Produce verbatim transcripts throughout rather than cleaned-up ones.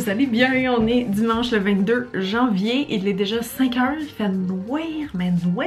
vous allez bien? On est dimanche le vingt-deux janvier, il est déjà cinq heures, il fait noir, mais noir!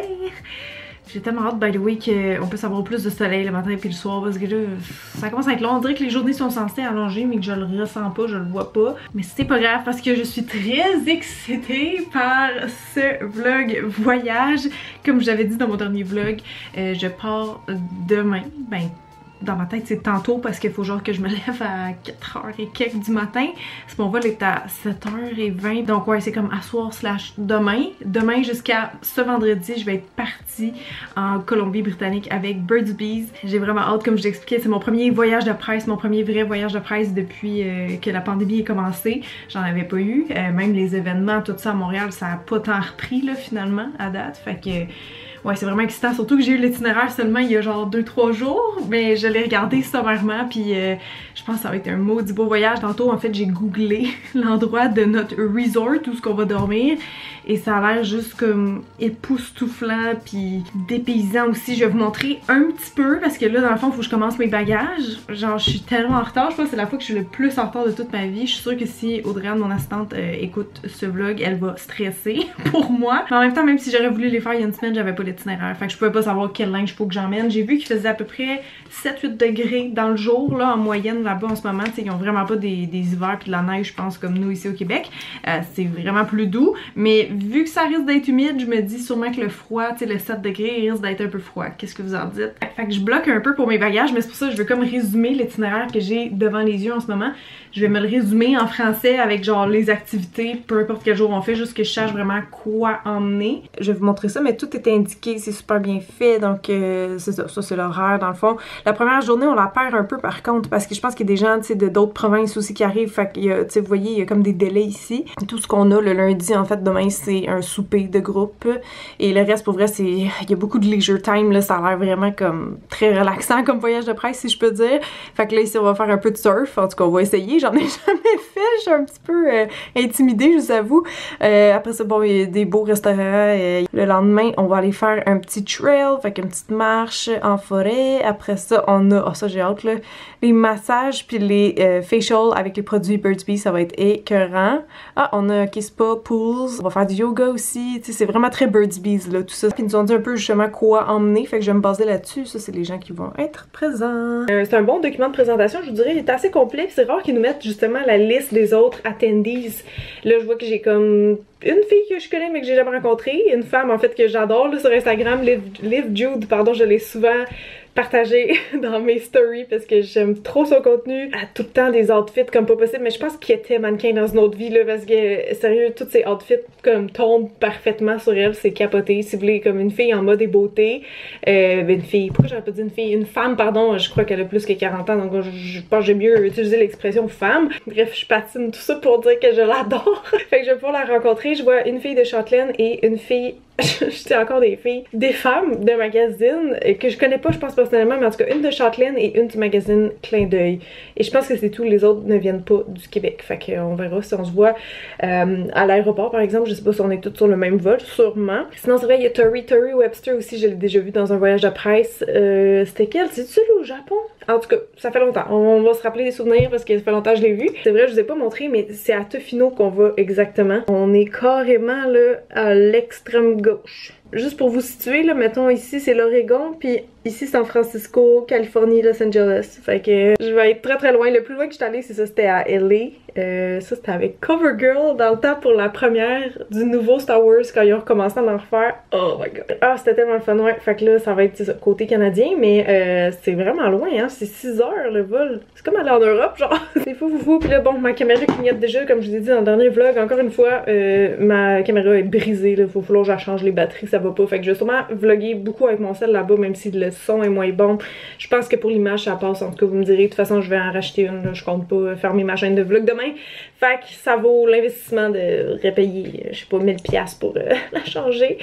J'ai tellement hâte, by the way, qu'on puisse avoir plus de soleil le matin puis le soir parce que là, ça commence à être long. On dirait que les journées sont censées allonger mais que je le ressens pas, je le vois pas. Mais c'est pas grave parce que je suis très excitée par ce vlog voyage. Comme je l'avais dit dans mon dernier vlog, euh, je pars demain. Ben, dans ma tête c'est tantôt parce qu'il faut genre que je me lève à quatre heures et quelques du matin. C'est mon vol est à sept heures vingt. Donc ouais, c'est comme à soir slash demain. Demain jusqu'à ce vendredi, je vais être partie en Colombie-Britannique avec Birds Bees. J'ai vraiment hâte, comme je l'expliquais, c'est mon premier voyage de presse, mon premier vrai voyage de presse depuis euh, que la pandémie a commencé. J'en avais pas eu. Euh, même les événements, tout ça à Montréal, ça a pas tant repris là finalement à date. Fait que ouais, c'est vraiment excitant, surtout que j'ai eu l'itinéraire seulement il y a genre deux trois jours, mais je l'ai regardé sommairement, puis euh, je pense que ça va être un maudit beau voyage. Tantôt, en fait, j'ai googlé l'endroit de notre resort, où ce qu'on va dormir, et ça a l'air juste comme époustouflant, puis dépaysant aussi. Je vais vous montrer un petit peu, parce que là, dans le fond, il faut que je commence mes bagages. Genre, je suis tellement en retard, je pense que c'est la fois que je suis le plus en retard de toute ma vie. Je suis sûre que si Audrey-Anne, mon assistante, euh, écoute ce vlog, elle va stresser pour moi. Mais en même temps, même si j'aurais voulu les faire il y a une semaine, j'avais pas l'itinéraire. Fait que je pouvais pas savoir quel linge faut que j'emmène. J'ai vu qu'il faisait à peu près sept huit degrés dans le jour, là, en moyenne, là-bas, en ce moment. T'sais, ils ont vraiment pas des, des hivers puis de la neige, je pense, comme nous ici au Québec. Euh, c'est vraiment plus doux. Mais vu que ça risque d'être humide, je me dis sûrement que le froid, tu sais, le sept degrés, il risque d'être un peu froid. Qu'est-ce que vous en dites? Fait que je bloque un peu pour mes bagages, mais c'est pour ça que je veux comme résumer l'itinéraire que j'ai devant les yeux en ce moment. Je vais me le résumer en français avec genre les activités, peu importe quel jour on fait, juste que je sache vraiment quoi emmener. Je vais vous montrer ça, mais tout est indiqué, c'est super bien fait, donc euh, c'est ça, ça c'est l'horaire dans le fond. La première journée, on la perd un peu par contre, parce que je pense qu'il y a des gens, tu sais, de d'autres provinces aussi qui arrivent, fait que, tu sais, vous voyez, il y a comme des délais ici. Tout ce qu'on a le lundi, en fait, demain, c'est un souper de groupe, et le reste, pour vrai, c'est, il y a beaucoup de leisure time, là, ça a l'air vraiment comme très relaxant comme voyage de presse, si je peux dire. Fait que là, ici, on va faire un peu de surf, en tout cas, on va essayer. J'en ai jamais fait, je suis un petit peu euh, intimidée, je vous avoue. Euh, après ça, bon, il y a des beaux restaurants. Euh, le lendemain, on va aller faire un petit trail, fait qu'une petite marche en forêt. Après ça, on a, oh ça j'ai hâte là, les massages puis les euh, facials avec les produits Birds Bees, ça va être écœurant. Ah, on a okay, spa, pools, on va faire du yoga aussi, tu sais, c'est vraiment très Birds Bees là, tout ça. Puis ils nous ont dit un peu justement quoi emmener, fait que je vais me baser là-dessus. Ça, c'est les gens qui vont être présents. Euh, c'est un bon document de présentation, je vous dirais, il est assez complet, c'est rare qu'ils nous mettent justement la liste des autres attendees. Là, je vois que j'ai comme une fille que je connais mais que j'ai jamais rencontrée, une femme en fait que j'adore sur Instagram, Liv, Liv Jude, pardon, je l'ai souvent partagé dans mes stories parce que j'aime trop son contenu. Elle a tout le temps des outfits comme pas possible, mais je pense qu'elle était mannequin dans une autre vie là, parce que sérieux, tous ses outfits comme tombent parfaitement sur elle, c'est capoté. Si vous voulez comme une fille en mode et beauté, euh, ben une fille, pourquoi j'aurais pas dit une fille? Une femme, pardon, je crois qu'elle a plus que quarante ans, donc je, je pense que j'ai mieux utilisé l'expression femme. Bref, je patine tout ça pour dire que je l'adore. Fait que je vais pouvoir la rencontrer. Je vois une fille de Châtelaine et une fille je sais encore des filles, des femmes de magazine que je connais pas, je pense personnellement, mais en tout cas une de Châtelaine et une du magazine Clin d'œil. Et je pense que c'est tout, les autres ne viennent pas du Québec. Fait qu'on verra si on se voit euh, à l'aéroport par exemple. Je sais pas si on est tous sur le même vol, sûrement. Sinon c'est vrai, il y a Tori, Tori Webster aussi, je l'ai déjà vu dans un voyage de presse. Euh, C'était quelle? C'est-tu celui au Japon? En tout cas, ça fait longtemps. On va se rappeler des souvenirs parce que ça fait longtemps que je l'ai vu. C'est vrai, je vous ai pas montré, mais c'est à Tofino qu'on va exactement. On est carrément là à l'extrême gauche. Juste pour vous situer, là, mettons ici c'est l'Oregon, puis ici San Francisco, Californie, Los Angeles. Fait que je vais être très très loin. Le plus loin que je suis allée, c'est ça, c'était à L A. Euh, ça c'était avec CoverGirl dans le temps pour la première du nouveau Star Wars quand ils ont recommencé à en refaire. Oh my god. Ah, c'était tellement le fun, ouais. Fait que là, ça va être ça, côté canadien, mais euh, c'est vraiment loin, hein. C'est six heures le vol. C'est comme aller en Europe, genre. C'est fou, fou, fou. Puis là, bon, ma caméra clignote déjà, comme je vous ai dit dans le dernier vlog. Encore une fois, euh, ma caméra est brisée, là. Faut falloir que je change les batteries, ça va pas. Fait que je vais sûrement vlogger beaucoup avec mon sel là-bas, même si le son est moins bon. Je pense que pour l'image, ça passe. En tout cas, vous me direz. De toute façon, je vais en racheter une, là. Je compte pas fermer ma chaîne de vlog demain. Fait que ça vaut l'investissement de repayer, je sais pas, mille piastres pour euh, la changer.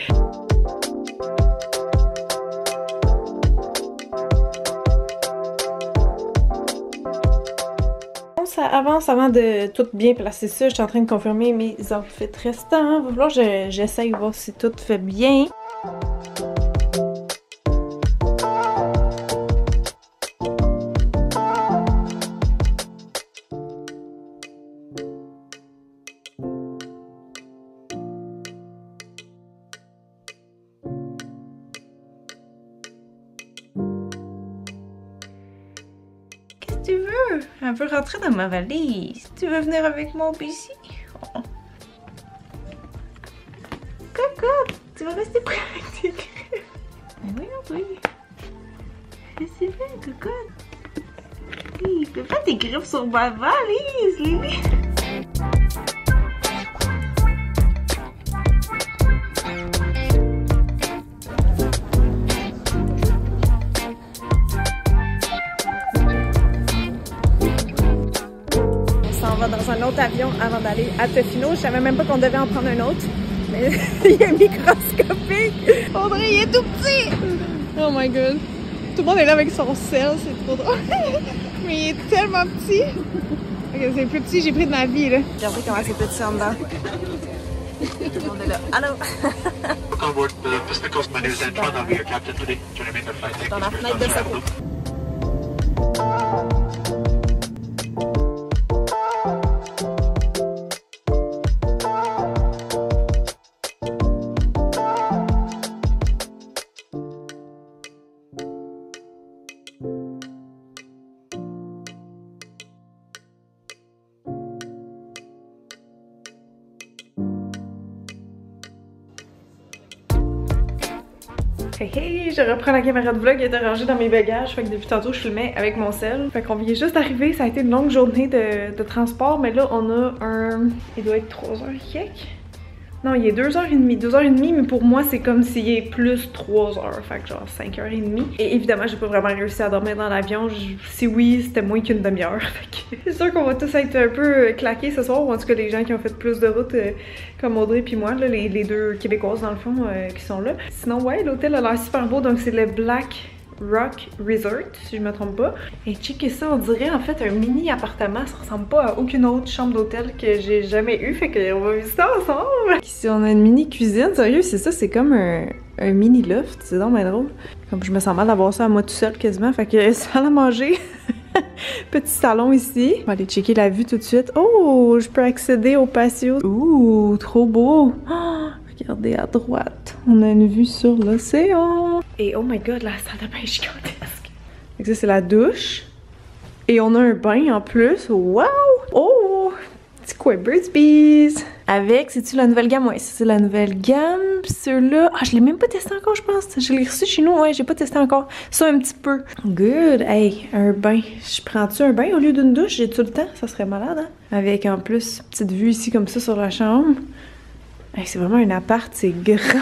Ça avance avant de tout bien placer ça. Je suis en train de confirmer mes outfits restants. Il va falloir que j'essaye de voir si tout fait bien. Elle veut rentrer dans ma valise. Tu veux venir avec moi ici? Oh. Cocotte, tu vas rester près avec tes griffes. Oui, oui. C'est bien, cocotte. Oui, fais pas tes griffes sur ma valise, Lily. Dans un autre avion avant d'aller à Tofino. Je savais même pas qu'on devait en prendre un autre. Mais il est microscopique. Audrey, il est tout petit. Oh my god. Tout le monde est là avec son sel, c'est trop drôle. Mais il est tellement petit. Okay, c'est le plus petit que j'ai pris de ma vie, là. Regardez comment c'est petit en dedans. Tout le monde est là. Allô? Dans la fenêtre de secours. Hey hey, je reprends la caméra de vlog, elle était rangée dans mes bagages, fait que depuis tantôt je filmais avec mon sel. Fait qu'on vient juste d'arriver, ça a été une longue journée de, de transport, mais là on a un... il doit être trois heures quelques. Non, il est deux heures trente, deux heures trente, mais pour moi c'est comme s'il est plus trois heures, fait que genre cinq heures trente. Et évidemment j'ai pas vraiment réussi à dormir dans l'avion, si oui c'était moins qu'une demi-heure. C'est sûr qu'on va tous être un peu claqués ce soir, ou en tout cas les gens qui ont fait plus de route euh, comme Audrey puis moi, là, les, les deux Québécoises dans le fond euh, qui sont là. Sinon ouais, l'hôtel a l'air super beau, donc c'est le Black Rock Resort, si je me trompe pas. Et checkez ça, on dirait en fait un mini appartement, ça ressemble pas à aucune autre chambre d'hôtel que j'ai jamais eu, fait qu'on va visiter ensemble. Ici on a une mini cuisine, sérieux c'est ça, c'est comme un, un mini loft, c'est donc bien drôle. Comme je me sens mal d'avoir ça à moi tout seul quasiment, fait que salle à manger. Petit salon ici. On va aller checker la vue tout de suite. Oh, je peux accéder au patio. Ouh, trop beau. Oh, regardez à droite, on a une vue sur l'océan. Et oh my god, la salle de bain est gigantesque. Donc ça, c'est la douche. Et on a un bain en plus. Wow! Oh! C'est quoi, Birds Bees? Avec, c'est-tu la nouvelle gamme? Ouais, c'est la nouvelle gamme. Puis ceux-là, ah, je l'ai même pas testé encore, je pense. Je l'ai reçu chez nous, ouais, j'ai pas testé encore. Ça, un petit peu. Good! Hey, un bain. Je prends-tu un bain au lieu d'une douche? J'ai-tu le temps? Ça serait malade, hein? Avec en plus, petite vue ici comme ça sur la chambre. Hey, c'est vraiment un appart, c'est grand!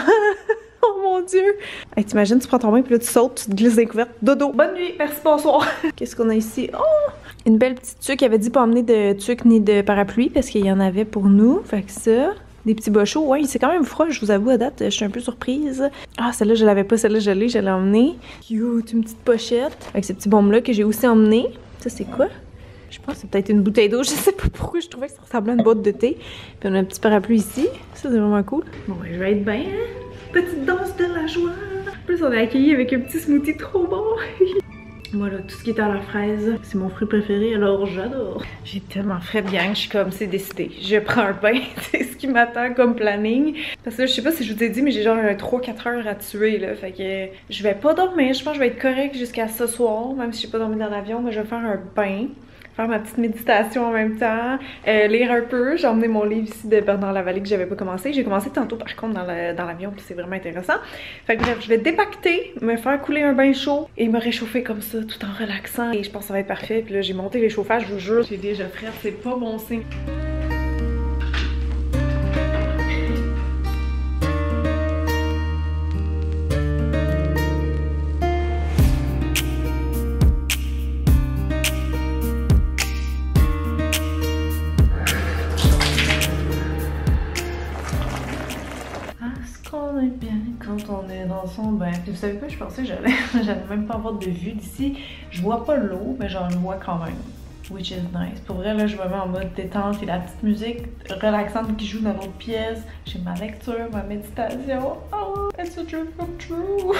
Oh mon dieu! Hey, t'imagines, tu prends ton bain, puis là tu sautes, tu te glisses des couvertes. Dodo! Bonne nuit, merci, bonsoir! Qu'est-ce qu'on a ici? Oh! Une belle petite tuque, elle avait dit pas emmener de tuque ni de parapluie, parce qu'il y en avait pour nous. Fait que ça... Des petits bas chauds. Ouais, c'est quand même froid, je vous avoue, à date, je suis un peu surprise. Ah, celle-là, je l'avais pas, celle-là, je l'ai, je l'ai emmenée. Cute, une petite pochette. Avec ces petits bombes-là que j'ai aussi emmenées. Ça, c'est quoi? Je pense que c'est peut-être une bouteille d'eau, je sais pas pourquoi, je trouvais que ça ressemblait à une boîte de thé. Puis on a un petit parapluie ici. Ça, c'est vraiment cool. Bon, je vais être bien, hein? Petite danse de la joie. En plus, on est accueillis avec un petit smoothie trop bon. Voilà, tout ce qui est à la fraise, c'est mon fruit préféré, alors j'adore. J'ai tellement fait bien que je suis comme, c'est décidé. Je prends un bain, c'est ce qui m'attend comme planning. Parce que je sais pas si je vous ai dit, mais j'ai genre trois quatre heures à tuer, là. Fait que je vais pas dormir, je pense que je vais être correcte jusqu'à ce soir, même si j'ai pas dormi dans l'avion, mais je vais faire un bain. Faire ma petite méditation en même temps, euh, lire un peu. J'ai emmené mon livre ici de Bernard Lavallée que j'avais pas commencé. J'ai commencé tantôt par contre dans l'avion, dans puis c'est vraiment intéressant. Fait que bref, je vais dépacter, me faire couler un bain chaud et me réchauffer comme ça tout en relaxant. Et je pense que ça va être parfait. Puis là, j'ai monté les chauffages, je vous jure. J'ai déjà frette, c'est pas bon signe. Quand on est dans son bain. Puis vous savez quoi, je pensais que j'allais j'allais même pas avoir de vue d'ici. Je vois pas l'eau, mais j'en vois quand même. Which is nice. Pour vrai, là, je me mets en mode détente et la petite musique relaxante qui joue dans l'autre pièce. J'ai ma lecture, ma méditation. Oh, it's a dream come true.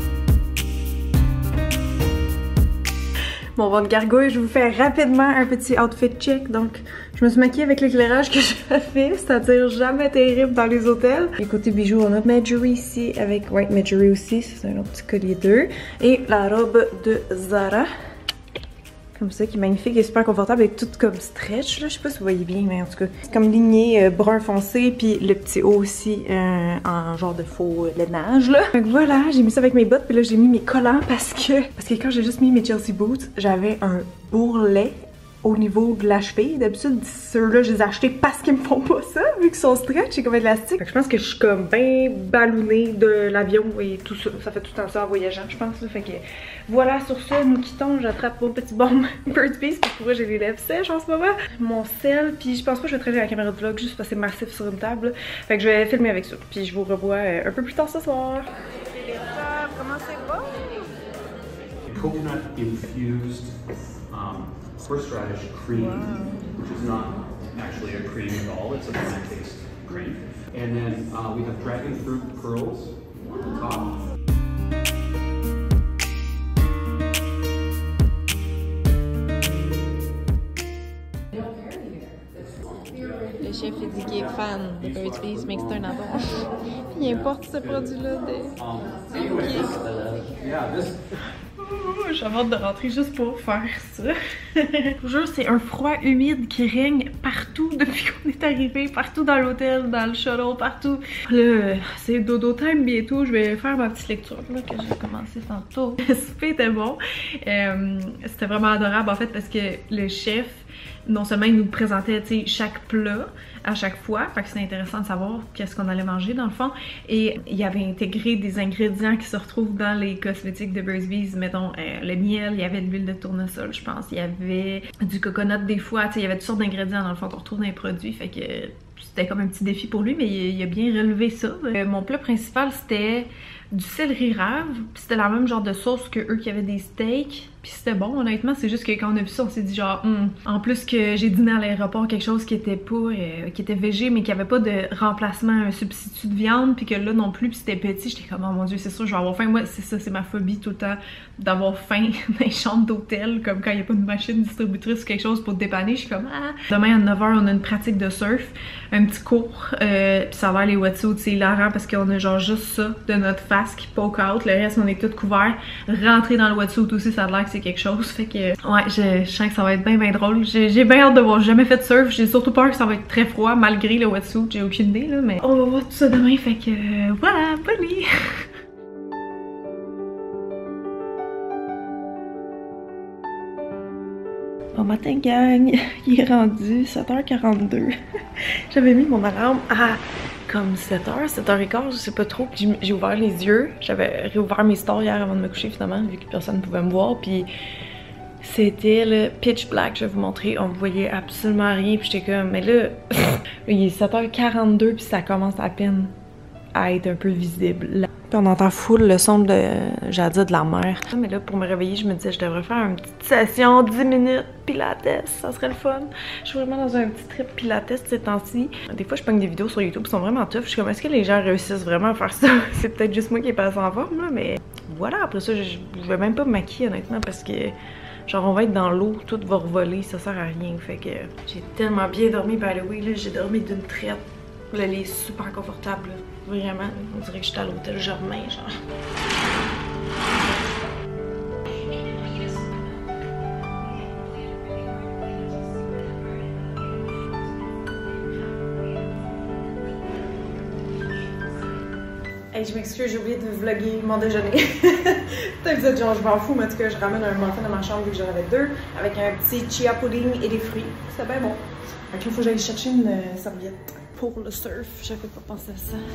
Bon, votre gargouille, je vous fais rapidement un petit outfit check. Donc, je me suis maquillée avec l'éclairage que je fais, c'est-à-dire jamais terrible dans les hôtels. Et côté bijoux, on a Medjool ici avec White Medjool aussi, c'est un autre petit collier d'eux. Et la robe de Zara. Comme ça, qui est magnifique et super confortable avec tout comme stretch, là. Je sais pas si vous voyez bien, mais en tout cas, c'est comme ligné euh, brun foncé, puis le petit haut aussi euh, en genre de faux lainage, là. Donc voilà, j'ai mis ça avec mes bottes, puis là j'ai mis mes collants parce que parce que quand j'ai juste mis mes Chelsea boots, j'avais un bourrelet au niveau de la cheville. D'habitude, ceux-là, je les ai achetés parce qu'ils me font pas ça, vu qu'ils sont stretch et comme élastique. Fait que je pense que je suis comme bien ballonnée de l'avion et tout ça. Ça fait tout le temps ça en voyageant, je pense. Là. Fait que voilà, sur ça, nous quittons. J'attrape mon petit bombe Burt's Bees, parce que pour moi, j'ai les lèvres sèches en ce moment. Mon sel, puis je pense pas que je vais traîner la caméra de vlog juste parce que c'est massif sur une table. Fait que je vais filmer avec ça. Puis je vous revois un peu plus tard ce soir. Comment c'est bon? Coconut infused um, horseradish cream, wow. Which is not actually a cream at all, it's a plant-based cream. And then uh, we have dragon fruit pearls on top. Le chef il dit qu'il est fan de Burt's Bees, mais que c'est un amour. Il importe ce produit-là de... J'ai hâte de rentrer juste pour faire ça. Je vous jure, c'est un froid humide qui règne partout depuis qu'on est arrivé, partout dans l'hôtel, dans le shuttle, partout. Là, c'est dodo time bientôt. Je vais faire ma petite lecture là, que j'ai commencé tantôt. Le souper était bon. Euh, C'était vraiment adorable en fait parce que le chef, non seulement il nous présentait chaque plat à chaque fois, fait que c'était intéressant de savoir qu'est-ce qu'on allait manger dans le fond, et il avait intégré des ingrédients qui se retrouvent dans les cosmétiques de Burt's Bees, mettons euh, le miel, il y avait de l'huile de tournesol je pense, il y avait du coconut des fois, il y avait toutes sortes d'ingrédients dans le fond qu'on retrouve dans les produits, fait que c'était comme un petit défi pour lui, mais il, il a bien relevé ça. Euh, mon plat principal c'était du céleri rave, puis c'était la même genre de sauce que eux qui avaient des steaks, puis c'était bon honnêtement, c'est juste que quand on a vu ça on s'est dit genre hmm. En plus que j'ai dîné à l'aéroport quelque chose qui était pas euh, qui était végé mais qui avait pas de remplacement, un substitut de viande, puis que là non plus, puis c'était petit, j'étais comme oh mon dieu c'est sûr je vais avoir faim. Moi c'est ça, c'est ma phobie tout le temps d'avoir faim dans les chambres d'hôtel, comme quand il n'y a pas de machine distributrice ou quelque chose pour te dépanner, je suis comme ah. Demain à neuf heures on a une pratique de surf, un petit cours, euh, puis ça va les wetsuits, c'est hilarant parce qu'on a genre juste ça de notre face qui poke out, le reste on est tout couvert. Rentrer dans le wetsuit aussi ça a l'air que c'est quelque chose, fait que ouais je, je sens que ça va être bien bien drôle. J'ai bien hâte de voir, j'ai jamais fait de surf, j'ai surtout peur que ça va être très froid malgré le wetsuit, j'ai aucune idée là, mais on va voir tout ça demain, fait que euh, voilà, bonne nuit. Bon matin gang, il est rendu sept heures quarante-deux. J'avais mis mon alarme à comme sept heures, sept heures quinze, je sais pas trop. J'ai ouvert les yeux, j'avais réouvert mes stores hier avant de me coucher finalement, vu que personne ne pouvait me voir. Puis c'était le pitch black, je vais vous montrer, on voyait absolument rien. Puis j'étais comme, mais là, il est sept heures quarante-deux puis ça commence à peine à être un peu visible. Là. Puis on entend full le son de, j'allais dire de la mer. Mais là, pour me réveiller, je me disais, je devrais faire une petite session, dix minutes, pilates, ça serait le fun. Je suis vraiment dans un petit trip pilates ces temps-ci. Des fois, je pogne des vidéos sur YouTube qui sont vraiment tough. Je suis comme, est-ce que les gens réussissent vraiment à faire ça? C'est peut-être juste moi qui est pas en forme, là, mais voilà. Après ça, je, je vais même pas me maquiller, honnêtement, parce que genre, on va être dans l'eau, tout va revoler, ça sert à rien. Fait que j'ai tellement bien dormi, by the way, là, j'ai dormi d'une traite. Le lit est super confortable, là. Vraiment. On dirait que j'étais à l'hôtel Germain, genre. Hey, je m'excuse, j'ai oublié de vlogger mon déjeuner. Peut-être que vous êtes genre, je m'en fous, mais en tout cas, je ramène un muffin dans ma chambre vu que j'en avais deux, avec un petit chia pudding et des fruits. C'est bien bon. Fait qu'il faut que j'aille chercher une euh, serviette pour le surf. J'avais pas pensé à ça.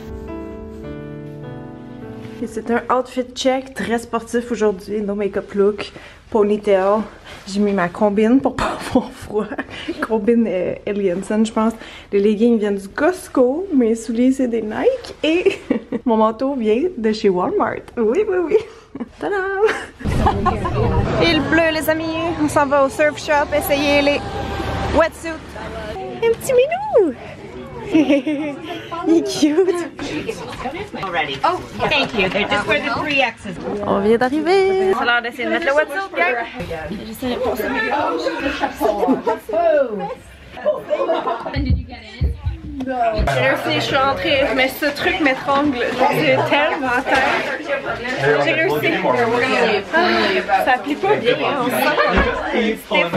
C'est un outfit check, très sportif aujourd'hui, no make-up look, ponytail. J'ai mis ma combine pour pas avoir froid. Combine euh, Elianson, je pense. Les leggings viennent du Costco, mes souliers c'est des Nike et mon manteau vient de chez Walmart. Oui, oui, oui. Tadam! Il pleut les amis, on s'en va au surf shop essayer les wetsuits. Un petit minou! Il est cute! Already. Oh, thank you. They're just where the three X's. On vient d'arriver! C'est l'heure d'essayer de mettre le wetsuit, gang! J'essaie de passer. And did you get in? J'ai réussi, je suis rentrée, mais ce truc m'étrangle, j'ai tellement tête. J'ai réussi. Ah, ça applique pas bien, hein, on sent.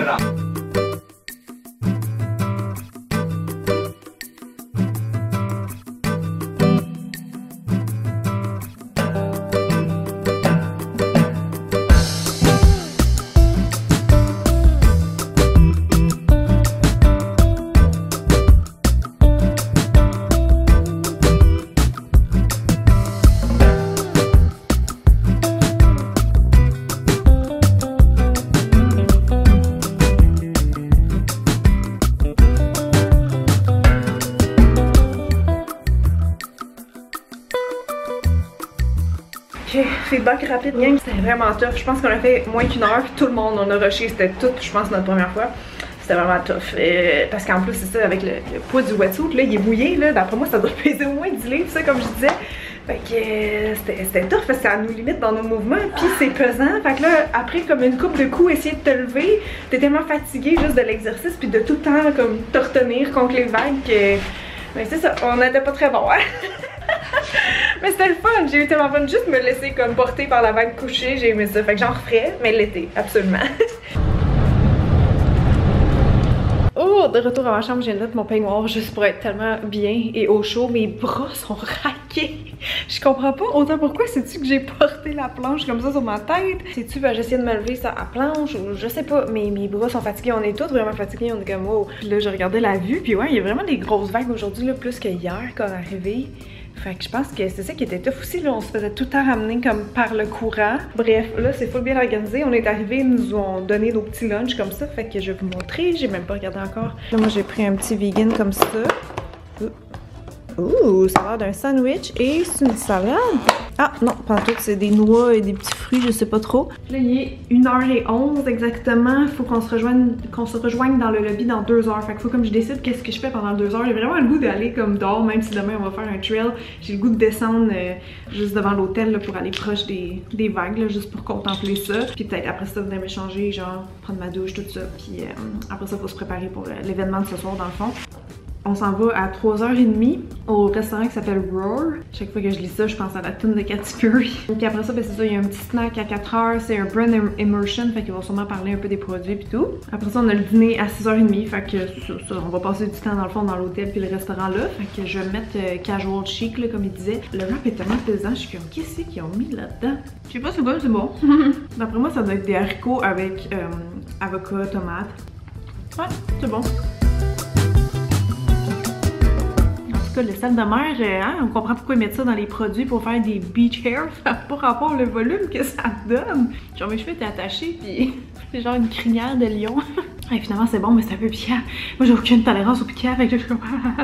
Ok, feedback rapide, gang, c'était vraiment tough. Je pense qu'on a fait moins qu'une heure, tout le monde on a rushé, c'était tout, je pense, notre première fois. C'était vraiment tough. Euh, parce qu'en plus, c'est ça, avec le, le poids du wetsuit, là, il est mouillé, là. D'après moi, ça doit peser au moins dix livres, ça, comme je disais. Fait que euh, c'était tough parce que ça nous limite dans nos mouvements, puis c'est pesant. Fait que là, après, comme une coupe de coups, essayer de te lever, t'es tellement fatigué juste de l'exercice, puis de tout le temps, comme, te retenir contre les vagues que. Mais c'est ça, on n'était pas très bon, hein? Mais c'était le fun, j'ai eu tellement fun, juste me laisser comme porter par la vague couchée, j'ai aimé ça. Fait que j'en referais, mais l'été, absolument. Oh, de retour à ma chambre, j'ai mettre mon peignoir juste pour être tellement bien et au chaud. Mes bras sont raqués. Je comprends pas autant pourquoi c'est-tu que j'ai porté la planche comme ça sur ma tête. C'est-tu que j'essaie de me lever ça à planche ou je sais pas, mais mes bras sont fatigués. On est tous vraiment fatigués, on est comme wow. Puis là, je regardais la vue, puis ouais, il y a vraiment des grosses vagues aujourd'hui, là, plus que hier quand on est arrivé. Fait que je pense que c'est ça qui était tough aussi, là, on se faisait tout le temps ramener comme par le courant. Bref, là c'est full bien organisé, on est arrivé, ils nous ont donné nos petits lunchs comme ça, fait que je vais vous montrer, j'ai même pas regardé encore. Là moi j'ai pris un petit vegan comme ça. Ouh, ça a l'air d'un sandwich et c'est une salade. Ah non, pas tout, c'est des noix et des petits fruits, je sais pas trop. Là il est une heure onze exactement, faut qu'on se rejoigne qu'on se rejoigne dans le lobby dans deux heures. Fait que faut comme je décide qu'est-ce que je fais pendant deux heures. J'ai vraiment le goût d'aller comme dehors, même si demain on va faire un trail. J'ai le goût de descendre euh, juste devant l'hôtel pour aller proche des, des vagues, là, juste pour contempler ça. Puis peut-être après ça venir m'échanger, genre prendre ma douche, tout ça. Puis euh, après ça faut se préparer pour euh, l'événement de ce soir dans le fond. On s'en va à trois heures trente au restaurant qui s'appelle Roar. Chaque fois que je lis ça, je pense à la tune de Katy Perry. Puis après ça, ben c'est ça, il y a un petit snack à quatre heures. C'est un brand immersion, fait qu'ils vont sûrement parler un peu des produits puis tout. Après ça, on a le dîner à six heures trente, fait que ça, ça, on va passer du temps dans le fond dans l'hôtel puis le restaurant là. Fait que je vais mettre euh, casual chic, là, comme il disait. Le wrap est tellement pesant, je suis comme, qu'est-ce qu'ils ont mis là-dedans? Je sais pas, c'est bon, c'est bon. D'après moi, ça doit être des haricots avec euh, avocat, tomate. Ouais, c'est bon. Le sel de mer, hein, on comprend pourquoi ils mettent ça dans les produits pour faire des beach hairs. Ça n'a pas rapport le volume que ça donne. Genre mes cheveux étaient attachés puis c'est genre une crinière de lion. Et finalement c'est bon mais c'est un peu piquant. Moi j'ai aucune tolérance au piquant, fait que là je suis comme...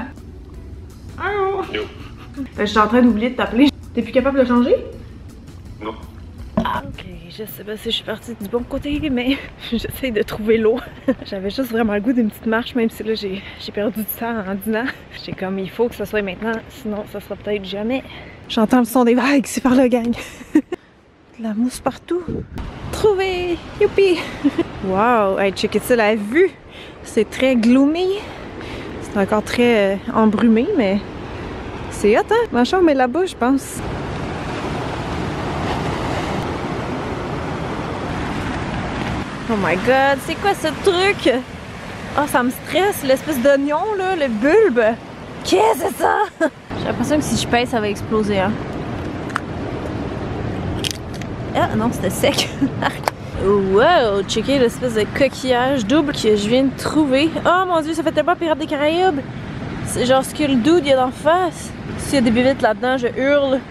Oh. Je suis en train d'oublier de t'appeler. T'es plus capable de changer? Non. Ah, ok, je sais pas si je suis partie du bon côté, mais j'essaye de trouver l'eau. J'avais juste vraiment le goût d'une petite marche, même si là j'ai perdu du temps en dînant. J'ai comme, il faut que ça soit maintenant, sinon ça sera peut-être jamais. J'entends le son des vagues, c'est par là, gang. De la mousse partout. Trouvé! Youpi! Wow! Hey, checkez ça, la vue! C'est très gloomy. C'est encore très euh, embrumé, mais c'est hot, hein? Ma chambre est là-bas, je pense. Oh my god, c'est quoi ce truc? Oh, ça me stresse, l'espèce d'oignon là, le bulbe. Qu'est-ce que c'est ça? J'ai l'impression que si je pèse, ça va exploser, hein. Ah non, c'était sec. Wow, checkez l'espèce de coquillage double que je viens de trouver. Oh mon dieu, ça fait tellement Pirates des Caraïbes. C'est genre ce que le dude y a d'en face. S'il y a des bébites là-dedans, je hurle.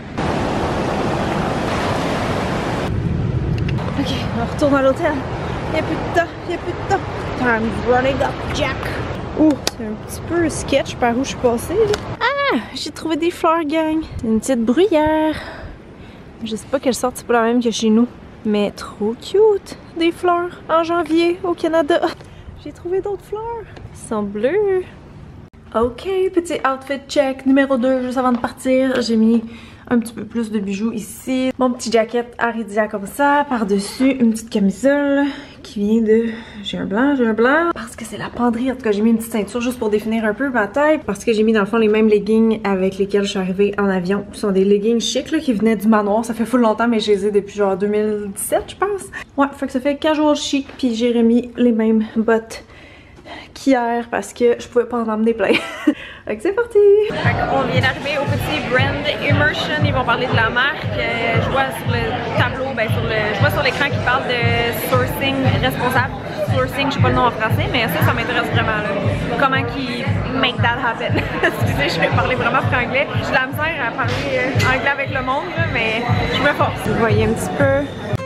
Ok, on retourne à l'hôtel. Y'a plus de temps, y'a plus de temps. Time's running up, Jack. Ouh, c'est un petit peu sketch par où je suis passée, là. Ah, j'ai trouvé des fleurs, gang. Une petite bruyère. Je sais pas quelle sorte, c'est pas la même que chez nous. Mais trop cute. Des fleurs en janvier au Canada. J'ai trouvé d'autres fleurs. Elles sont bleues. Ok, petit outfit check numéro deux, juste avant de partir. J'ai mis Un petit peu plus de bijoux ici. Mon petit jacket Aridia comme ça. Par-dessus, une petite camisole qui vient de... J'ai un blanc, j'ai un blanc. Parce que c'est la penderie. En tout cas, j'ai mis une petite ceinture juste pour définir un peu ma taille. Parce que j'ai mis dans le fond les mêmes leggings avec lesquels je suis arrivée en avion. Ce sont des leggings chics là, qui venaient du manoir. Ça fait full longtemps, mais je les ai depuis genre deux mille dix-sept, je pense. Ouais, fait que ça fait casual chic. Puis j'ai remis les mêmes bottes qu'hier parce que je pouvais pas en emmener plein. Donc c'est parti! On vient d'arriver au petit brand Immersion. Ils vont parler de la marque. Euh, je vois sur le tableau, ben sur le, je vois sur l'écran qu'ils parlent de sourcing responsable. Sourcing, je sais pas le nom en français, mais ça, ça m'intéresse vraiment là. Comment qu'ils make that happen. Excusez, je vais parler vraiment franglais. J'ai de la misère à parler euh, anglais avec le monde, là, mais je me force. Vous voyez un petit peu.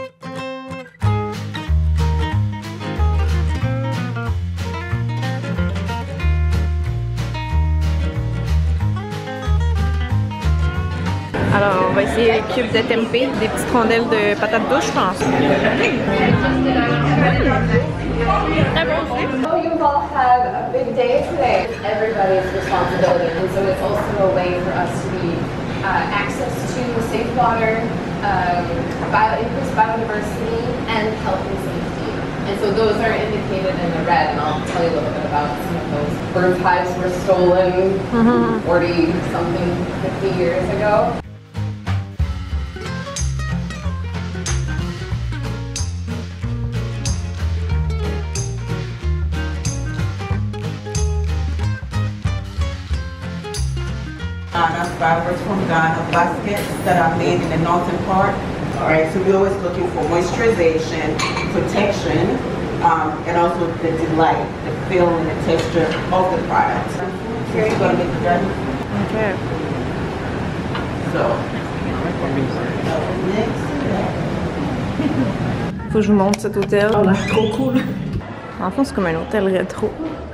Alors, on va essayer le cube de tempeh, des petites rondelles de patates douces, je pense. Très bon aussi. You've all had a big day today. Everybody's responsibility, and so it's also a way for us to be uh, access to safe water, um, bio, increased biodiversity, and health and safety. And so those are indicated in the red, and I'll tell you a little bit about some of those. Bird hives were stolen forty something, fifty years ago. Ghana, flowers from Ghana, baskets that are made in the northern part. Alright, so we're always looking for moisturization, protection, um, and also the delight, the feel and the texture of the product. Okay. So, gonna make done. Okay. So, next. Faut que je vous montre cet hôtel. Oh là, trop cool. En fond, c'est comme un hôtel rétro.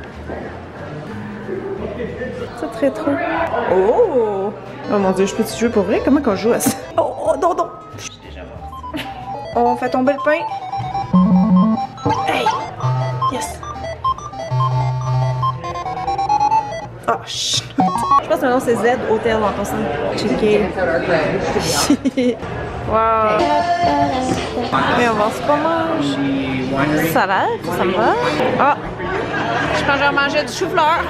C'est très trop. Oh! Oh mon dieu, je peux-tu jouer pour vrai? Comment qu'on joue à ça? Oh, oh, non, non! Oh, on fait tomber le pain. Hey! Yes! Oh, chut! Je pense que le nom c'est Z Hotel en passant. Checker. Wow! Mais on va se pas manger. Salade, ça me va? Ah! Je pense que j'ai mangé du chou-fleur.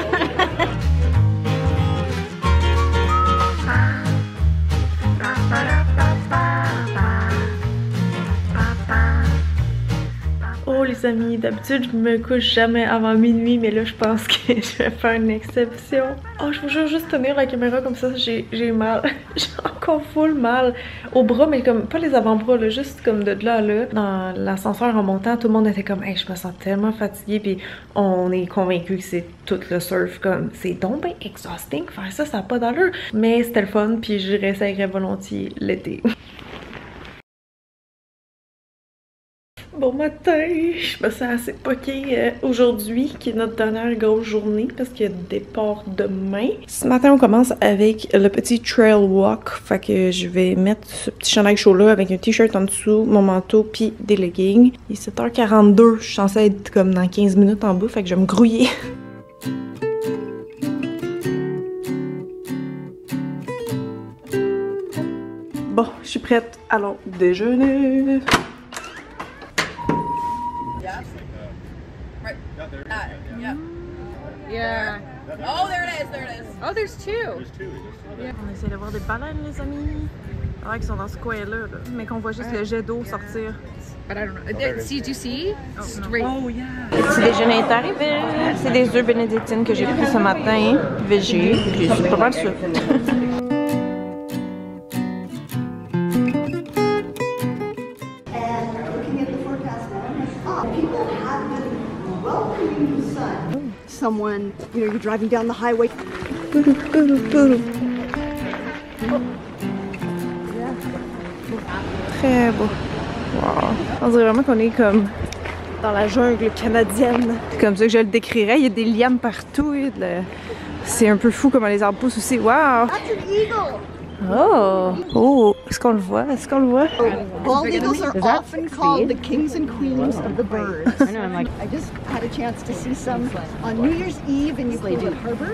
Oh les amis, d'habitude je me couche jamais avant minuit, mais là je pense que je vais faire une exception. Oh, je vous jure, juste tenir la caméra comme ça, j'ai mal. J'ai encore full mal au bras, mais comme pas les avant-bras, là, juste comme de là à là. Dans l'ascenseur en montant, tout le monde était comme hey, je me sens tellement fatiguée, puis on est convaincu que c'est tout le surf, comme c'est donc bien exhausting faire ça, ça n'a pas d'allure. Mais c'était le fun, puis je réessayerais volontiers l'été. Bon matin, je me sens assez poquée euh, aujourd'hui, qui est notre dernière grosse journée, parce qu'il y a départ demain. Ce matin, on commence avec le petit trail walk, fait que je vais mettre ce petit chandail chaud là avec un t-shirt en dessous, mon manteau, puis des leggings. Il est sept heures quarante-deux, je suis censée être comme dans quinze minutes en bas, fait que je vais me grouiller. Bon, je suis prête, allons déjeuner. Yeah. Oh, there it is, there it is. Oh, there's two. Yeah. On essaie de voir des baleines, les amis. Ah, qui sont dans ce coin-là, là. Mais qu'on voit juste le jet d'eau sortir. But I don't know. See, do you see? Oh, straight. Oh, yeah. Le petit déjeuner est arrivé. C'est des œufs bénédictines que j'ai pris ce matin. Végé. Puis c'est pas mal ça. Someone, you know, you're driving down the highway. Très beau. Wow. On dirait vraiment qu'on est comme dans la jungle canadienne. C'est comme ça que je le décrirais. Il y a des lianes partout. De... C'est un peu fou comment les arbres poussent aussi. Wow! That's an eagle. Oh! Oh! Est-ce qu'on le voit? Est-ce qu'on le voit? Bald eagles are often called the kings and queens of the birds. I know, I'm like, I just had a chance to see some on New Year's Eve in Euclid Harbor.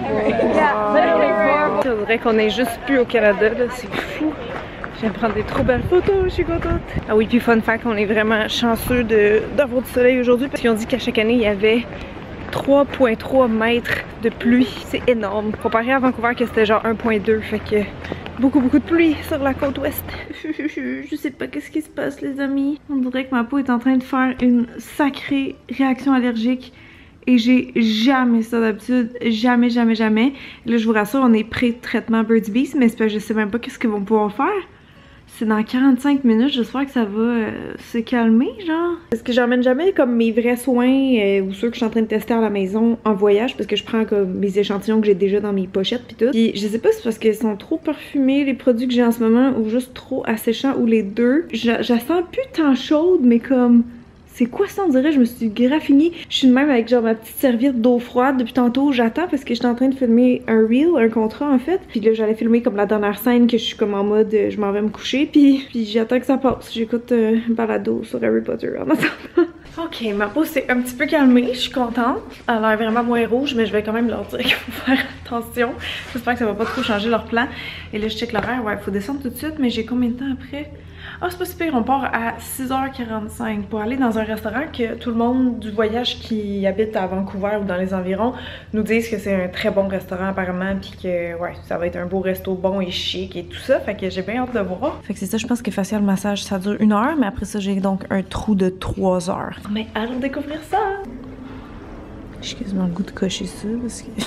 Yeah. Je voudrais qu'on ait juste plus au Canada, là, c'est fou. Je viens de prendre des trop belles photos, je suis contente. Ah oui, puis fun fact, on est vraiment chanceux d'avoir du soleil aujourd'hui parce qu'ils ont dit qu'à chaque année, il y avait trois virgule trois mètres de pluie. C'est énorme. Comparé à Vancouver, que c'était genre un virgule deux. Fait que beaucoup, beaucoup de pluie sur la côte ouest. Je sais pas qu'est-ce qui se passe, les amis. On dirait que ma peau est en train de faire une sacrée réaction allergique. Et j'ai jamais ça d'habitude. Jamais, jamais, jamais. Là, je vous rassure, on est pré-traitement Burt's Bees, mais c'est pas, je sais même pas qu'est-ce qu'ils vont pouvoir faire. C'est dans quarante-cinq minutes, j'espère que ça va euh, se calmer, genre. Parce que j'emmène jamais comme mes vrais soins euh, ou ceux que je suis en train de tester à la maison en voyage, parce que je prends comme mes échantillons que j'ai déjà dans mes pochettes pis tout. Pis je sais pas si c'est parce qu'ils sont trop parfumés, les produits que j'ai en ce moment, ou juste trop asséchants, ou les deux. Je la sens plus tant chaude, mais comme... C'est quoi ça, on dirait? Je me suis graffinée. Je suis de même avec genre ma petite serviette d'eau froide depuis tantôt. J'attends parce que j'étais en train de filmer un reel, un contrat en fait. Puis là, j'allais filmer comme la dernière scène que je suis comme en mode euh, je m'en vais me coucher. Puis, puis j'attends que ça passe. J'écoute euh, un balado sur Harry Potter en attendant. Ok, ma peau s'est un petit peu calmée. Je suis contente. Elle a l'air vraiment moins rouge, mais je vais quand même leur dire qu'il faut faire attention. J'espère que ça va pas trop changer leur plan. Et là, je check l'horaire. Ouais, il faut descendre tout de suite, mais j'ai combien de temps après? Ah, c'est pas si pire, on part à six heures quarante-cinq pour aller dans un restaurant que tout le monde du voyage qui habite à Vancouver ou dans les environs nous disent que c'est un très bon restaurant apparemment, puis que ouais, ça va être un beau resto bon et chic et tout ça, fait que j'ai bien hâte de voir. Fait que c'est ça, je pense que facial massage ça dure une heure, mais après ça j'ai donc un trou de trois heures. Mais allons découvrir ça! J'ai quasiment le goût de cocher ça parce que...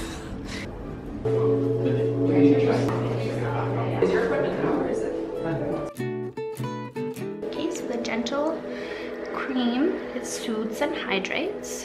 The gentle cream, it soothes and hydrates.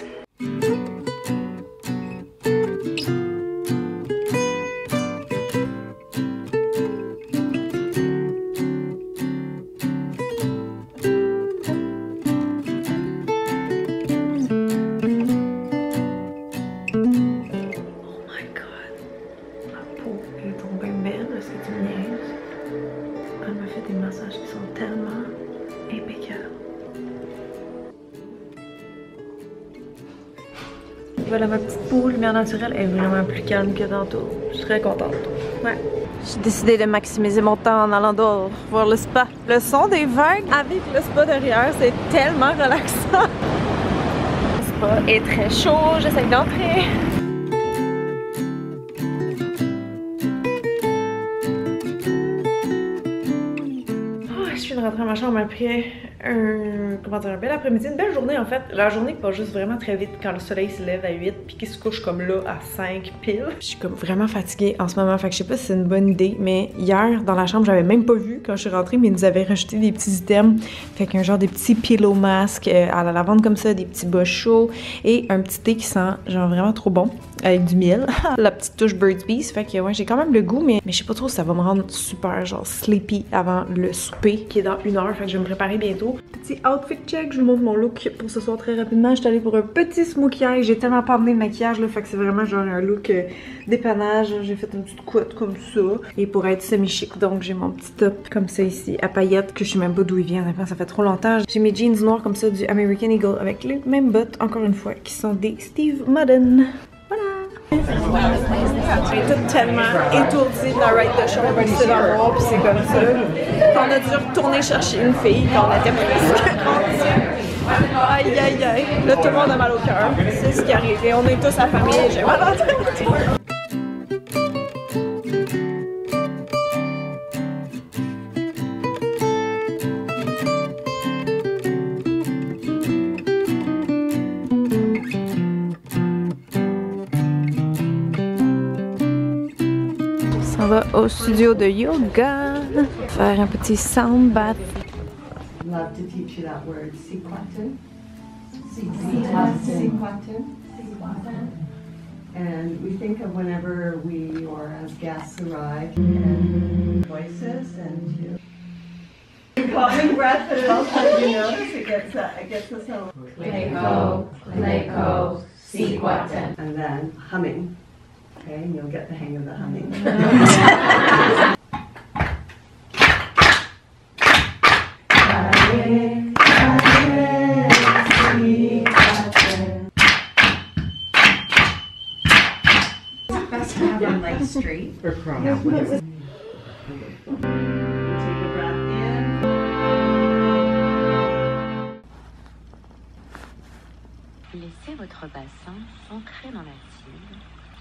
Voilà ma petite peau, lumière naturelle est vraiment plus calme que tantôt. Je suis très contente. Ouais. J'ai décidé de maximiser mon temps en allant dehors voir le spa. Le son des vagues avec le spa derrière, c'est tellement relaxant. Le spa est très chaud, j'essaie d'entrer. Oh, je suis de rentrer à ma chambre après un, comment dire, un bel après-midi, une belle journée en fait. La journée passe juste vraiment très vite quand le soleil se lève à huit puis qu'il se couche comme là à cinq pile. Je suis comme vraiment fatiguée en ce moment, fait que je sais pas si c'est une bonne idée, mais hier dans la chambre j'avais même pas vu quand je suis rentrée, mais ils nous avaient rajouté des petits items, fait qu'un genre des petits pillow masks euh, à la lavande comme ça, des petits bas chauds et un petit thé qui sent genre vraiment trop bon avec du miel. La petite touche Burt's Bees, fait que ouais, j'ai quand même le goût, mais, mais je sais pas trop si ça va me rendre super genre sleepy avant le souper qui est dans une heure, fait que je vais me préparer bientôt. Petit outfit check, je vous montre mon look pour ce soir très rapidement. Je suis allée pour un petit smokey eye, j'ai tellement pas amené de maquillage là, fait que c'est vraiment genre un look euh, dépannage. J'ai fait une petite couette comme ça et pour être semi-chic, donc j'ai mon petit top comme ça ici à paillettes que je sais même pas d'où il vient, honnêtement ça fait trop longtemps. J'ai mes jeans noirs comme ça du American Eagle avec les mêmes bottes, encore une fois, qui sont des Steve Madden. On est toutes tellement étourdies de la ride de chambre, c'est dans le noir, puis c'est comme ça. On a dû retourner chercher une fille quand on était presque rendus. Aïe aïe aïe, là tout le monde a mal au cœur, c'est ce qui arrive. Et on est tous à la famille, j'ai mal à la tête. On va au studio de yoga, faire un petit sound bath. Love to teach you that word, sequentin. Sequentin. Sequentin. And we think of whenever we or as guests arrive and voices and you. Calming breath, but it also, you notice, it gets uh, it gets us home. Leiko, leiko, sequentin. And then humming. Okay, and you'll get the hang of the humming. across. Yeah, take a breath in. Laissez votre bassin s'ancrer dans la cible.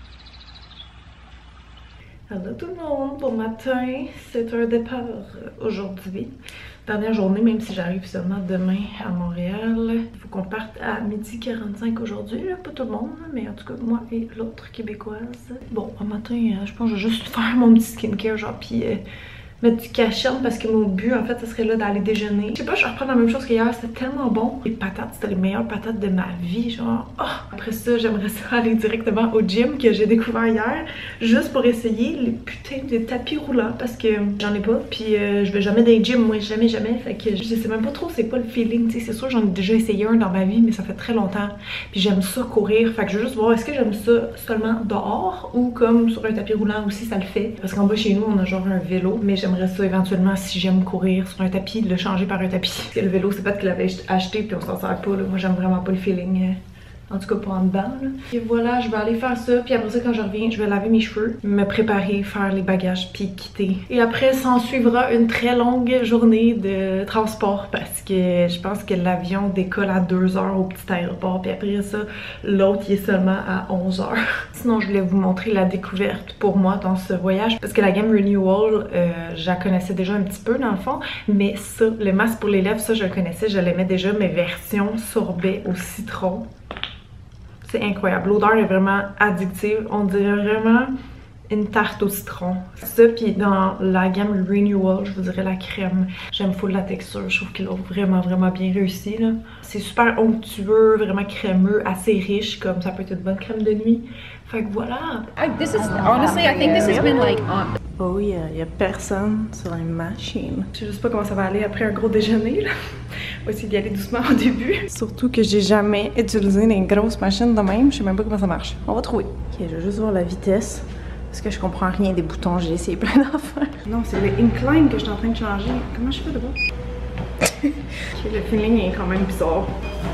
Hello tout le monde, bon matin, c'est un départ aujourd'hui. Dernière journée, même si j'arrive seulement demain à Montréal. Il faut qu'on parte à midi quarante-cinq aujourd'hui, pas tout le monde, mais en tout cas moi et l'autre québécoise. Bon, un matin, je pense que je vais juste faire mon petit skincare, genre, puis euh, mettre du cachet parce que mon but, en fait, ça serait là d'aller déjeuner. Je sais pas, je vais reprendre la même chose qu'hier, c'était tellement bon. Les patates, c'était les meilleures patates de ma vie, genre, oh! Après ça, j'aimerais ça aller directement au gym que j'ai découvert hier, juste pour essayer les putains de tapis roulants, parce que j'en ai pas, puis euh, je vais jamais dans les gyms, moi, jamais, jamais, fait que je sais même pas trop c'est quoi le feeling, tu sais, c'est sûr j'en ai déjà essayé un dans ma vie, mais ça fait très longtemps, puis j'aime ça courir, fait que je veux juste voir est-ce que j'aime ça seulement dehors, ou comme sur un tapis roulant aussi ça le fait, parce qu'en bas chez nous, on a genre un vélo, mais j'aimerais ça éventuellement, si j'aime courir sur un tapis, de le changer par un tapis. Parce que le vélo, c'est pas que l'avait acheté puis on s'en sert pas, là. Moi j'aime vraiment pas le feeling, en tout cas pas en dedans, là. Et voilà, je vais aller faire ça, puis après ça quand je reviens, je vais laver mes cheveux, me préparer, faire les bagages, puis quitter. Et après, s'en suivra une très longue journée de transport, parce que je pense que l'avion décolle à deux heures au petit aéroport, puis après ça, l'autre il est seulement à onze heures. Sinon, je voulais vous montrer la découverte pour moi dans ce voyage, parce que la gamme Renewal, euh, je la connaissais déjà un petit peu dans le fond, mais ça, le masque pour les lèvres, ça je le connaissais, je l'aimais déjà, mes versions sorbet au citron. C'est incroyable. L'odeur est vraiment addictive. On dirait vraiment une tarte au citron. Ça, puis dans la gamme Renewal, je vous dirais la crème. J'aime full la texture. Je trouve qu'ils l'ont vraiment, vraiment bien réussi, là. C'est super onctueux, vraiment crémeux, assez riche, comme ça peut être une bonne crème de nuit. Fait que voilà. This is, honestly, I think this has been like on. Oh yeah, il y a personne sur la machine. Je sais juste pas comment ça va aller après un gros déjeuner, là. On va essayer d'y aller doucement au début. Surtout que j'ai jamais utilisé des grosses machines de même. Je sais même pas comment ça marche. On va trouver. Ok, je vais juste voir la vitesse. Parce que je comprends rien des boutons. J'ai essayé plein d'affaires. Non, c'est le incline que je suis en train de changer. Comment je fais de voir? Ok, le feeling est quand même bizarre.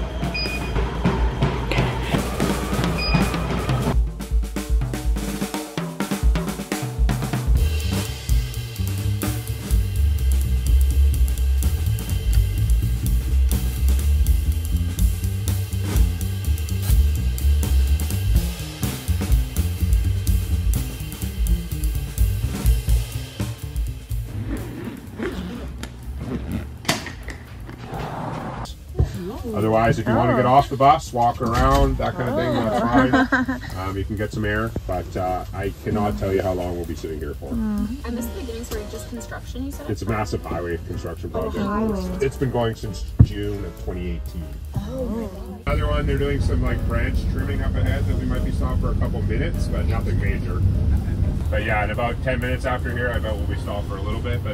Otherwise, if you oh. want to get off the bus, walk around, that kind of thing, that's fine. Um, you can get some air, but uh, I cannot tell you how long we'll be sitting here for. Mm. And this beginning for just construction, you said? It's a massive highway construction project. Oh. It's been going since June of twenty eighteen. Oh. Another one, they're doing some like branch trimming up ahead that we might be stopped for a couple minutes, but nothing major. But yeah, in about ten minutes after here, I bet we'll be stopped for a little bit. But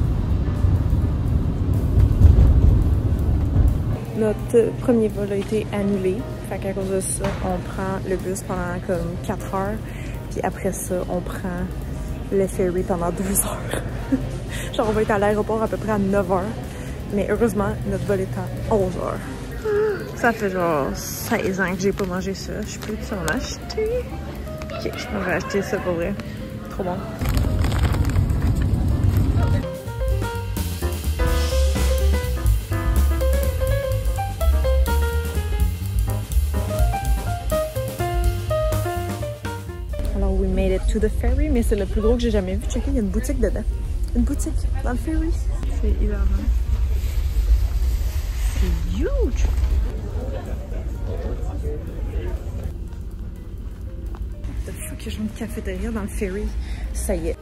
notre premier vol a été annulé. Fait qu'à cause de ça, on prend le bus pendant comme quatre heures. Puis après ça, on prend le ferry pendant deux heures. Genre, on va être à l'aéroport à peu près à neuf heures. Mais heureusement, notre vol est à onze heures. Ça fait genre seize ans que j'ai pas mangé ça. Je peux en acheter. Ok, je vais acheter ça pour vrai. Trop bon. Made it to the ferry, mais c'est le plus gros que j'ai jamais vu. Checkez, il y a une boutique dedans. Une boutique dans le ferry. C'est hilarant. C'est huge! The fuck, il y a genre une cafétéria dans le ferry. Ça y est.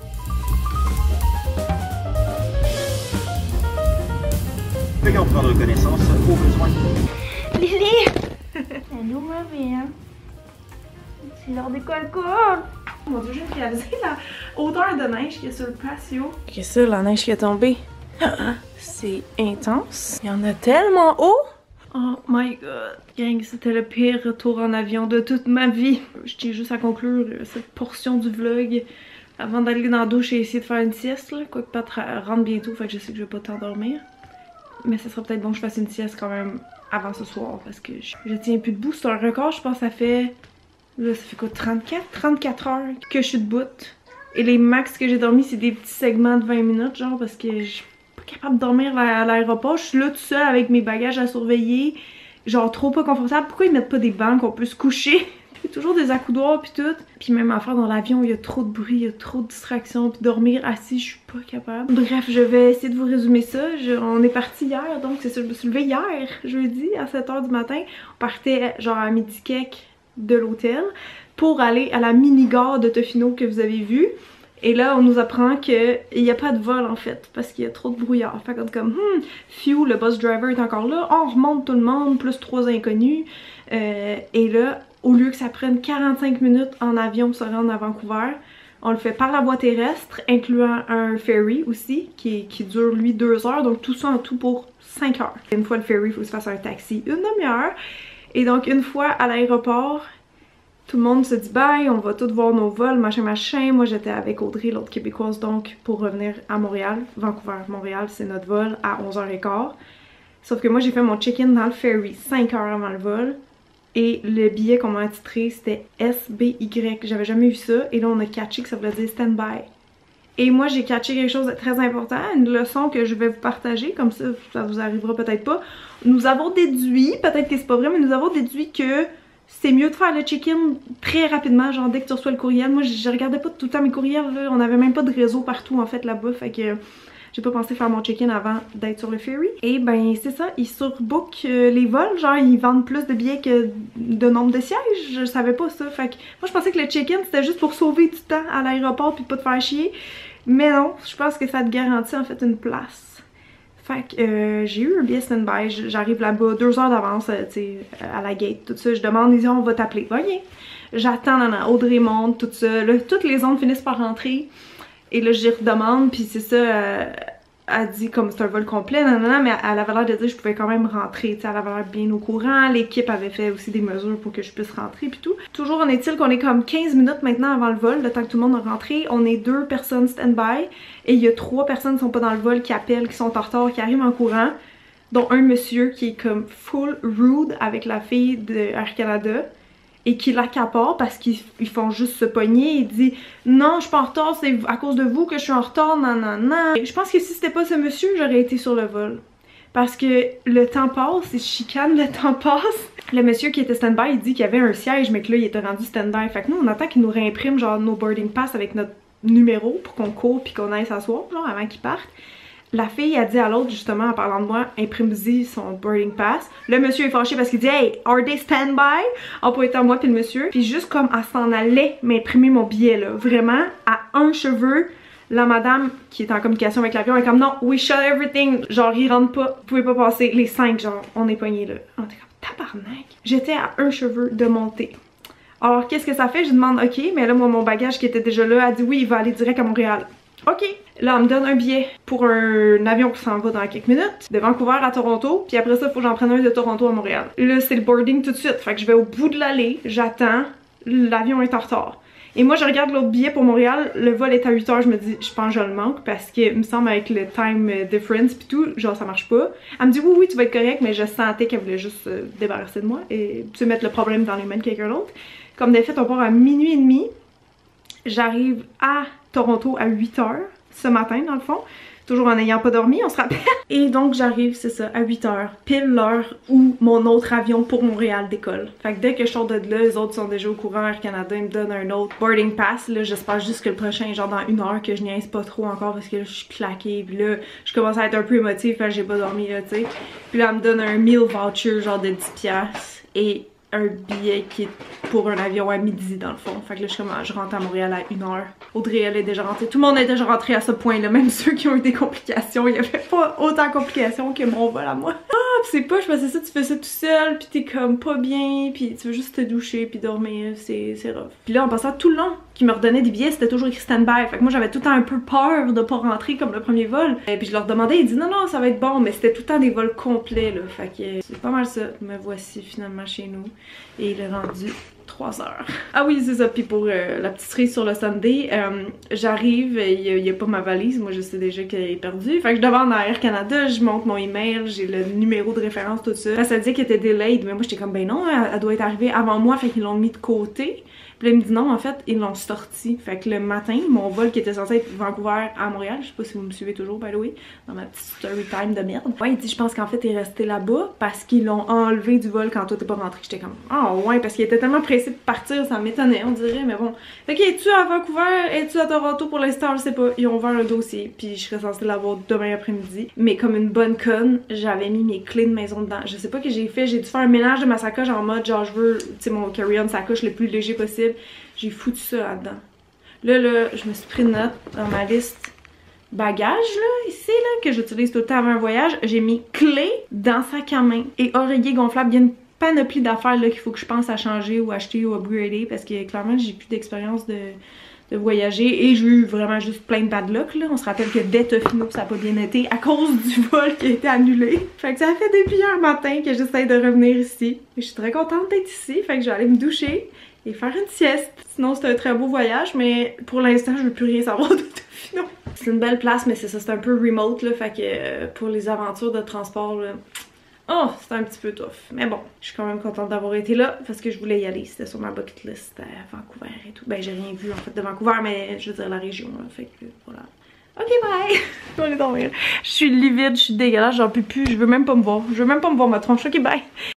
Veuillez en prendre connaissance au besoin. Lily! Hello, ma vie. C'est l'heure des cocottes! Mon dieu, j'ai réalisé la hauteur de neige qu'il y a sur le patio. Qu'est-ce que c'est, la neige qui est tombée? C'est intense. Il y en a tellement haut! Oh my god. Gang, c'était le pire retour en avion de toute ma vie. Je tiens juste à conclure cette portion du vlog avant d'aller dans la douche et essayer de faire une sieste, là. Quoique Pat rentre bientôt, fait que je sais que je vais pas t'endormir. Mais ça serait peut-être bon que je fasse une sieste quand même avant ce soir parce que je, je tiens plus debout. C'est un record, je pense que ça fait... Là, ça fait quoi, trente-quatre? trente-quatre heures que je suis debout Et les max que j'ai dormi, c'est des petits segments de vingt minutes, genre, parce que je suis pas capable de dormir à l'aéroport. Je suis là tout seul avec mes bagages à surveiller, genre trop pas confortable. Pourquoi ils mettent pas des bancs qu'on peut se coucher? Il y a toujours des accoudoirs pis tout. Puis même à faire dans l'avion, il y a trop de bruit, il y a trop de distractions. Puis dormir assis, je suis pas capable. Bref, je vais essayer de vous résumer ça. Je, on est parti hier, donc c'est ça, je me suis levée hier, jeudi, à sept heures du matin. On partait genre à midi quelque de l'hôtel pour aller à la mini-gare de Tofino que vous avez vue. Et là, on nous apprend qu'il n'y a pas de vol en fait, parce qu'il y a trop de brouillard. Fait qu'on est comme, hmm, Few, le bus driver est encore là, on remonte tout le monde, plus trois inconnus. Euh, et là, au lieu que ça prenne quarante-cinq minutes en avion pour se rendre à Vancouver, on le fait par la voie terrestre, incluant un ferry aussi, qui, qui dure lui deux heures, donc tout ça en tout pour cinq heures. Une fois le ferry, il faut que se fasse un taxi une demi-heure. Et donc une fois à l'aéroport, tout le monde se dit bye, on va tous voir nos vols, machin machin. Moi j'étais avec Audrey, l'autre québécoise, donc pour revenir à Montréal. Vancouver, Montréal, c'est notre vol à onze heures quinze. Sauf que moi j'ai fait mon check-in dans le ferry cinq heures avant le vol. Et le billet qu'on m'a attitré c'était S B Y, j'avais jamais vu ça. Et là on a catché que ça voulait dire stand-by. Et moi j'ai catché quelque chose de très important, une leçon que je vais vous partager, comme ça ça vous arrivera peut-être pas. Nous avons déduit, peut-être que c'est pas vrai, mais nous avons déduit que c'est mieux de faire le check-in très rapidement, genre dès que tu reçois le courriel. Moi je regardais pas tout le temps mes courriels, là. On avait même pas de réseau partout en fait là-bas, fait que j'ai pas pensé faire mon check-in avant d'être sur le ferry. Et ben c'est ça, ils surbookent euh, les vols, genre ils vendent plus de billets que de nombre de sièges, je savais pas ça. Fait que moi je pensais que le check-in c'était juste pour sauver du temps à l'aéroport puis pas te faire chier. Mais non, je pense que ça te garantit en fait une place. Fait que euh, j'ai eu un billet stand-by, j'arrive là-bas deux heures d'avance, euh, tu sais, à la gate, tout ça. Je demande, ils disent on va t'appeler. Ok. J'attends, non, non, Audrey monte, tout ça. Là, toutes les ondes finissent par rentrer. Et là, j'y redemande, puis c'est ça, euh, elle dit comme c'est un vol complet, non, non, non, mais elle avait l'air de dire que je pouvais quand même rentrer, tu sais, elle avait l'air bien au courant. L'équipe avait fait aussi des mesures pour que je puisse rentrer, puis tout. Toujours en est-il qu'on est comme quinze minutes maintenant avant le vol, le temps que tout le monde a rentré. On est deux personnes stand-by, et il y a trois personnes qui sont pas dans le vol, qui appellent, qui sont en retard, qui arrivent en courant, dont un monsieur qui est comme full rude avec la fille de Air Canada. Et qui l'accapare parce qu'ils font juste se pogner. Il dit non, je suis pas en retard, c'est à cause de vous que je suis en retard, non, non, non. Je pense que si c'était pas ce monsieur, j'aurais été sur le vol. Parce que le temps passe, c'est chicane, le temps passe. Le monsieur qui était stand-by, il dit qu'il y avait un siège, mais que là, il était rendu stand-by. Fait que nous, on attend qu'il nous réimprime genre nos boarding pass avec notre numéro pour qu'on court puis qu'on aille s'asseoir, genre avant qu'il parte. La fille a dit à l'autre, justement, en parlant de moi, imprime-y son boarding pass. Le monsieur est fâché parce qu'il dit hey, are they stand-by? En pointant moi puis le monsieur. Puis juste comme elle s'en allait m'imprimer mon billet, là, vraiment, à un cheveu, la madame qui est en communication avec l'avion est comme non, we shut everything. Genre, ils rentrent pas, vous pouvez pas passer. Les cinq, genre, on est pognés là. On était comme tabarnak. J'étais à un cheveu de monter. Alors, qu'est-ce que ça fait? Je demande ok, mais là, moi, mon bagage qui était déjà là a dit oui, il va aller direct à Montréal. Ok, là on me donne un billet pour un avion qui s'en va dans quelques minutes, de Vancouver à Toronto, puis après ça il faut que j'en prenne un de Toronto à Montréal. Là c'est le boarding tout de suite, fait que je vais au bout de l'allée, j'attends, l'avion est en retard. Et moi je regarde l'autre billet pour Montréal, le vol est à huit heures, je me dis je pense que je le manque parce que il me semble avec le time difference pis tout, genre ça marche pas. Elle me dit oui oui tu vas être correct, mais je sentais qu'elle voulait juste se débarrasser de moi et se mettre le problème dans les mains de quelqu'un d'autre. Comme des fait on part à minuit et demi, j'arrive à Toronto à huit heures ce matin dans le fond, toujours en n'ayant pas dormi, on se rappelle. Et donc j'arrive, c'est ça, à huit heures, pile l'heure où mon autre avion pour Montréal décolle. Fait que dès que je sors de là, les autres sont déjà au courant, Air Canada ils me donnent un autre boarding pass. Là j'espère juste que le prochain est genre dans une heure, que je niaise pas trop encore parce que là je suis claquée. Puis là je commence à être un peu émotive parce que j'ai pas dormi là, tu sais. Puis là elle me donne un meal voucher genre de dix piastres et un billet qui est pour un avion à midi dans le fond. Fait que là je, comme, je rentre à Montréal à une heure. Audrey elle est déjà rentrée. Tout le monde est déjà rentré à ce point là. Même ceux qui ont eu des complications. Il y avait pas autant de complications que mon vol à moi. Ah pis c'est pas, je pensais ça, tu fais ça tout seul pis t'es comme pas bien pis tu veux juste te doucher pis dormir. C'est rough. Pis là en passant tout le long qui me redonnait des billets, c'était toujours écrit stand-by. Fait que moi j'avais tout le temps un peu peur de pas rentrer comme le premier vol. Et puis je leur demandais, ils disaient non non ça va être bon, mais c'était tout le temps des vols complets là. Fait que c'est pas mal ça. Me voici finalement chez nous. Et il est rendu trois heures. Ah oui, c'est ça. Puis pour euh, la petite cerise sur le Sunday, euh, j'arrive, il n'y a, a pas ma valise. Moi, je sais déjà qu'elle est perdue. Fait que je demande à Air Canada, je monte mon email, j'ai le numéro de référence, tout ça. Là, ça dit qu'elle était delayed, mais moi, j'étais comme, ben non, elle, elle doit être arrivée avant moi, fait qu'ils l'ont mis de côté. Puis là, il me dit non, en fait, ils l'ont sorti. Fait que le matin, mon vol qui était censé être Vancouver à Montréal, je sais pas si vous me suivez toujours, by the way, dans ma petite story time de merde. Ouais, il dit, je pense qu'en fait, il est resté là-bas parce qu'ils l'ont enlevé du vol quand toi t'es pas rentré. J'étais comme, ah oh, ouais, parce qu'il était tellement pressé de partir, ça m'étonnait, on dirait, mais bon. Fait que, es-tu à Vancouver, es-tu à Toronto pour l'instant, je sais pas. Ils ont ouvert un dossier, puis je serais censée l'avoir demain après-midi. Mais comme une bonne conne, j'avais mis mes clés de maison dedans. Je sais pas que j'ai fait, j'ai dû faire un ménage de ma sacoche en mode, genre, je veux, tu sais, mon carry-on sacoche le plus léger possible. J'ai foutu ça là-dedans. Là, là, je me suis pris une note dans ma liste bagages, là, ici, là, que j'utilise tout le temps avant un voyage. J'ai mis clés dans sac à main et oreiller gonflable. Il y a une panoplie d'affaires, là, qu'il faut que je pense à changer ou acheter ou upgrader parce que, clairement, j'ai plus d'expérience de, de voyager et j'ai eu vraiment juste plein de bad luck, là. On se rappelle que dès Tofino, ça n'a pas bien été à cause du vol qui a été annulé. Fait que ça fait depuis hier matin que j'essaie de revenir ici. Et je suis très contente d'être ici, fait que je vais aller me doucher et faire une sieste. Sinon, c'est un très beau voyage, mais pour l'instant, je veux plus rien savoir de Tofino. C'est une belle place, mais c'est ça, c'est un peu remote, là, fait que euh, pour les aventures de transport, là, oh, c'est un petit peu tough. Mais bon, je suis quand même contente d'avoir été là, parce que je voulais y aller, c'était sur ma bucket list à Vancouver et tout. Ben, j'ai rien vu, en fait, de Vancouver, mais je veux dire la région, là, fait que voilà. Ok, bye! Je vais aller dormir. Je suis livide, je suis dégueulasse, j'en peux plus, je veux même pas me voir. Je veux même pas me voir ma tronche. Ok, bye!